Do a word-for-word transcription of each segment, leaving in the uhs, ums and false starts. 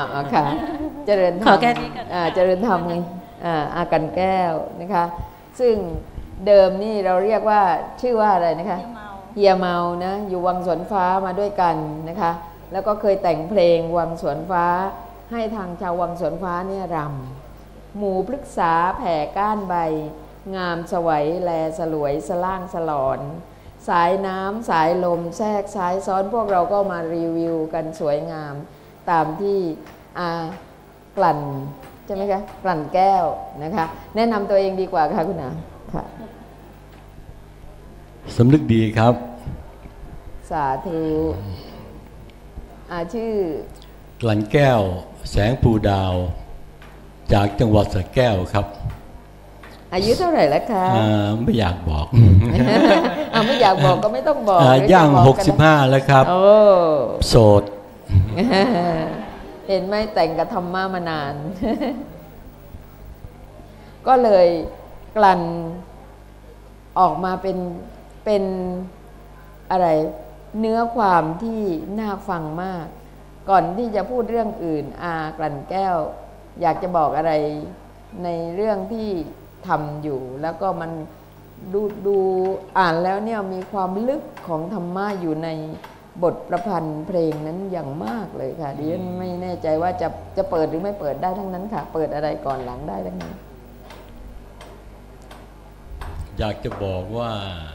อ่าค่ะเจริญธรรมขอแค่นี้กันอ่าเจริญธรรมอ่าอากันแก้วนะคะซึ่งเดิมนี่เราเรียกว่าชื่อว่าอะไรนะคะเฮียเมานะอยู่วังสวนฟ้ามาด้วยกันนะคะแล้วก็เคยแต่งเพลงวังสวนฟ้าให้ทางชาววังสวนฟ้าเนี่ยรำหมู่พฤกษาแผ่ก้านใบงามสวยแลสลวยสล่างสลอนสายน้ำสายลมแทรกสายซ้อนพวกเราก็มารีวิวกันสวยงามตามที่อากลั่นใช่ไหมคะกลั่นแก้วนะคะแนะนำตัวเองดีกว่าค่ะคุณอาค่ะสำนึกดีครับสาธุอาชื่อกลั่นแก้วแสงปูดาวจากจังหวัดสระแก้วครับอายุเท่าไหร่แล้วคะไม่อยากบอกไม่อยากบอกก็ไม่ต้องบอกย่างหกสิบห้าแล้วครับโสดเห็นไหมแต่งกับธรรมะมานานก็เลยกลั่นออกมาเป็นเป็นอะไรเนื้อความที่น่าฟังมากก่อนที่จะพูดเรื่องอื่นอากลั่นแก้วอยากจะบอกอะไรในเรื่องที่ทำอยู่แล้วก็มันดูดูอ่านแล้วเนี่ยมีความลึกของธรรมะอยู่ในบทประพันธ์เพลงนั้นอย่างมากเลยค่ะดิฉันไม่แน่ใจว่าจะจะเปิดหรือไม่เปิดได้ทั้งนั้นค่ะเปิดอะไรก่อนหลังได้ทั้งนั้นอยากจะบอกว่า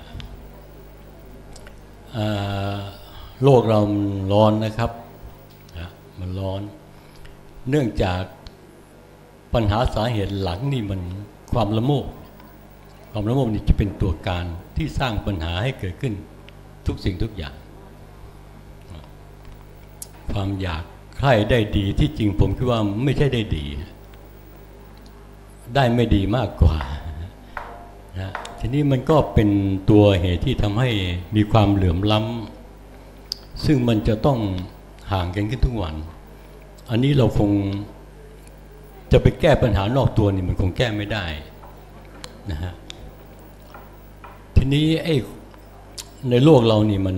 โลกเราร้อนนะครับมันร้อนเนื่องจากปัญหาสาเหตุหลังนี่มันความละโมบความละโมบนี่จะเป็นตัวการที่สร้างปัญหาให้เกิดขึ้นทุกสิ่งทุกอย่างความอยากใคร่ได้ดีที่จริงผมคิดว่าไม่ใช่ได้ดีได้ไม่ดีมากกว่านะทีนี้มันก็เป็นตัวเหตุที่ทำให้มีความเหลื่อมล้ำซึ่งมันจะต้องห่างกันขึ้นทุกวันอันนี้เราคงจะไปแก้ปัญหานอกตัวนี่มันคงแก้ไม่ได้นะฮะทีนี้ไอ้ในโลกเรานี่มัน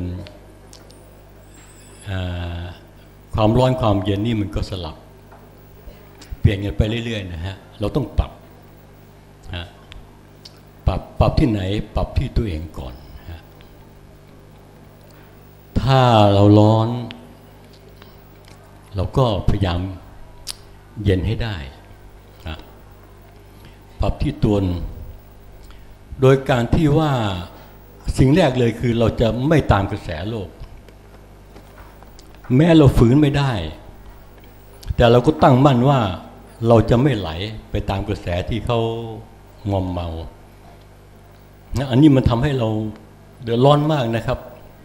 ความร้อนความเย็นนี่มันก็สลับเปลี่ยนกันไปเรื่อยๆนะฮะเราต้องปรับฮะปรับปรับที่ไหนปรับที่ตัวเองก่อนฮะถ้าเราร้อนเราก็พยายามเย็นให้ได้นะปรับที่ตัวโดยการที่ว่าสิ่งแรกเลยคือเราจะไม่ตามกระแสโลกแม้เราฝืนไม่ได้แต่เราก็ตั้งมั่นว่าเราจะไม่ไหลไปตามกระแสที่เขางอมเมานะอันนี้มันทำให้เราเดือดร้อนมากนะครับ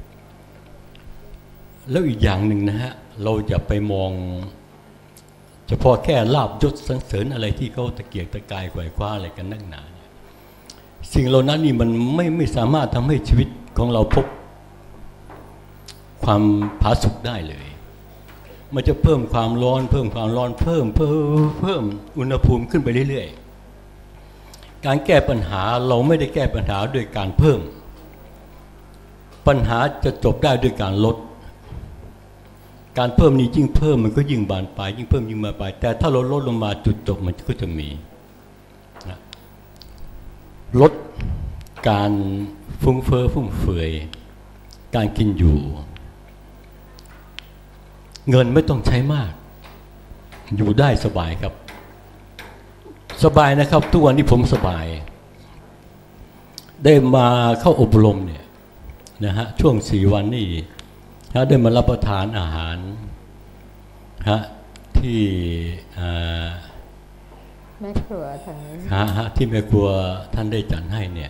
แล้วอีกอย่างหนึ่งนะฮะเราจะไปมองเฉพาะแค่ลาบยศสรรเสริญอะไรที่เขาตะเกียกตะกายไขว่คว้าอะไรกันนักหนาเนี่ยสิ่งเหล่านั้นนี่มันไม่ไม่สามารถทำให้ชีวิตของเราพบความผาสุกได้เลยมันจะเพิ่มความร้อนเพิ่มความร้อนเพิ่มเพิ่มเพิ่มอุณหภูมิขึ้นไปเรื่อยๆการแก้ปัญหาเราไม่ได้แก้ปัญหาด้วยการเพิ่มปัญหาจะจบได้ด้วยการลดการเพิ่มนี้ยิ่งเพิ่มมันก็ยิ่งบานปลายยิ่งเพิ่มยิ่งบานปลายแต่ถ้าเราลดลงมาจุดจบมันก็จะมีนะลดการฟุ้งเฟ้อฟุ่มเฟือยการกินอยู่เงินไม่ต้องใช้มากอยู่ได้สบายครับสบายนะครับทุกวันนี้ผมสบายได้มาเข้าอบรมเนี่ยนะฮะช่วงสี่วันนี่ได้มารับประทานอาหารฮะที่แม่ครัวทางนี้ฮะที่แม่ครัวท่านได้จัดให้เนี่ย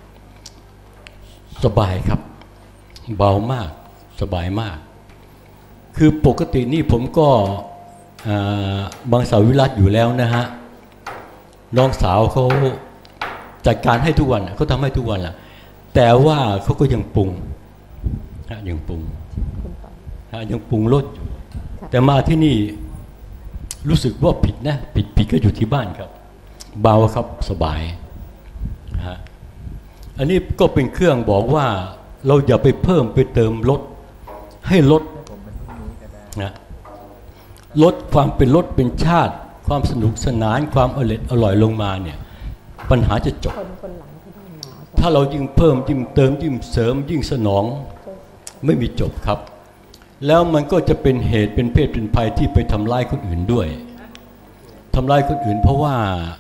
สบายครับเบามากสบายมากคือปกตินี่ผมก็บางสาวิรัติอยู่แล้วนะฮะน้องสาวเขาจัดการให้ทุกวันเขาทำให้ทุกวันแหละแต่ว่าเขาก็ยังปรุงฮะยังปรุงฮะยังปรุงรสอยู่แต่มาที่นี่รู้สึกว่าผิดนะผิดผิดก็อยู่ที่บ้านครับเบาครับสบายฮะอันนี้ก็เป็นเครื่องบอกว่าเราอย่าไปเพิ่มไปเติมลดให้ลดนะลดความเป็นรสเป็นชาติความสนุกสนานความอร่อยอร่อยลงมาเนี่ยปัญหาจะจบถ้าเรายิ่งเพิ่มยิ่งเติมยิ่งเสริมยิ่งสนองไม่มีจบครับแล้วมันก็จะเป็นเหตุเป็นเพศเป็นภัยที่ไปทำร้ายคนอื่นด้วยทำร้ายคนอื่นเพราะว่า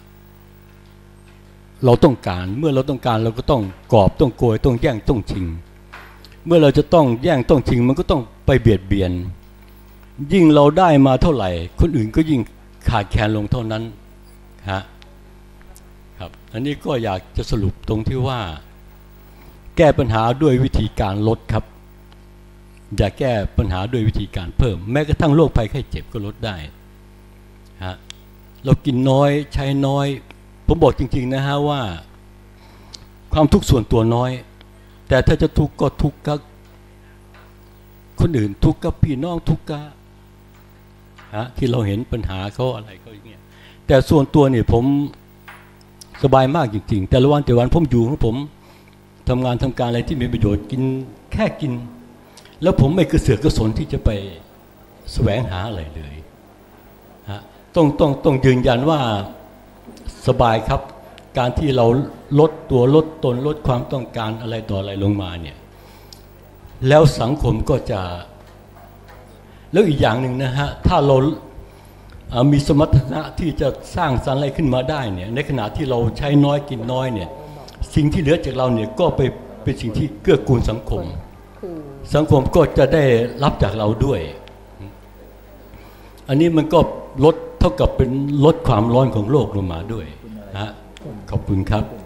เราต้องการเมื่อเราต้องการเราก็ต้องกอบต้องโกยต้องแย่งต้องชิงเมื่อเราจะต้องแย่งต้องชิงมันก็ต้องไปเบียดเบียนยิ่งเราได้มาเท่าไหร่คนอื่นก็ยิ่งขาดแคลนลงเท่านั้นฮะครับอันนี้ก็อยากจะสรุปตรงที่ว่าแก้ปัญหาด้วยวิธีการลดครับอย่าแก้ปัญหาด้วยวิธีการเพิ่มแม้กระทั่งโรคภัยไข้เจ็บก็ลดได้ฮะเรากินน้อยใช้น้อยผมบอกจริงๆนะฮะว่าความทุกข์ส่วนตัวน้อยแต่ถ้าจะทุกข์ก็ทุกข์กับคนอื่นทุกข์กับพี่น้องทุกข์กับฮะที่เราเห็นปัญหาเขาอะไรเขาอย่างเงี้ยแต่ส่วนตัวเนี่ยผมสบายมากจริงๆแต่ละวันแต่วันผมอยู่ของผมทำงานทำการอะไรที่มีประโยชน์กินแค่กินแล้วผมไม่กระเสือกกระสนที่จะไปแสวงหาอะไรเลยฮะต้องต้องต้องยืนยันว่าสบายครับการที่เราลดตัวลดตนลดความต้องการอะไรต่ออะไรลงมาเนี่ยแล้วสังคมก็จะแล้วอีกอย่างหนึ่งนะฮะถ้าเรามีสมรรถนะที่จะสร้างสรรค์อะไรขึ้นมาได้เนี่ยในขณะที่เราใช้น้อยกินน้อยเนี่ยสิ่งที่เหลือจากเราเนี่ยก็ไปเป็นสิ่งที่เกื้อกูลสังคมสังคมก็จะได้รับจากเราด้วยอันนี้มันก็ลดเท่ากับเป็นลดความร้อนของโลกลงมาด้วยนะขอบคุณครับ